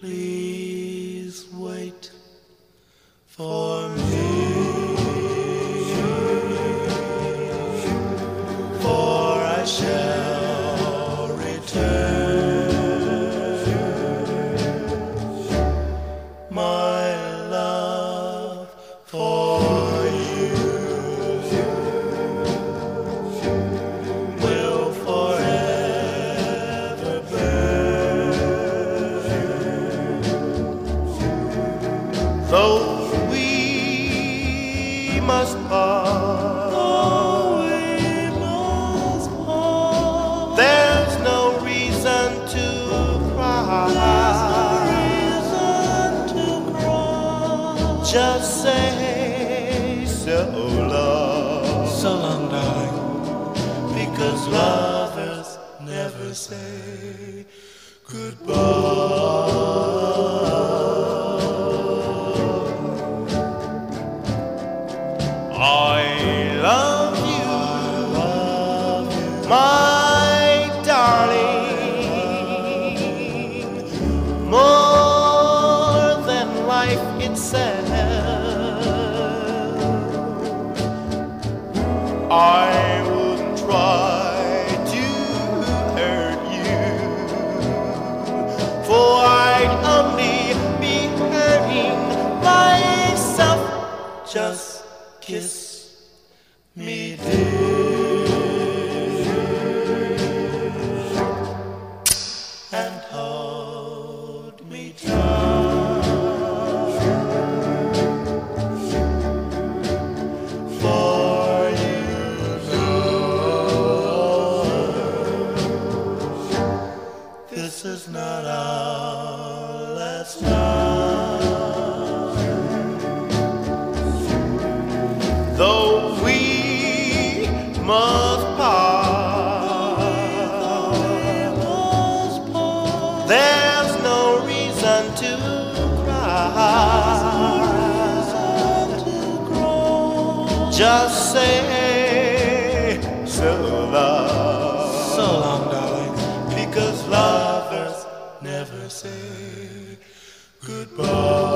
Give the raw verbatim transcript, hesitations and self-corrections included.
please wait for me, for I shall return. My love for you will forever burn. Though we must part, though we must part, there's no reason to cry. Just say so long, so long, darling, because lovers never say goodbye. I love you, love you, my darling, more than life itself. I wouldn't try to hurt you, for I'd only be hurting myself. Just kiss me, dear, and hold me tight. This is not our last time. Though we must part, there's no reason to cry. Just say so long, so long, darling, because lovers never say goodbye.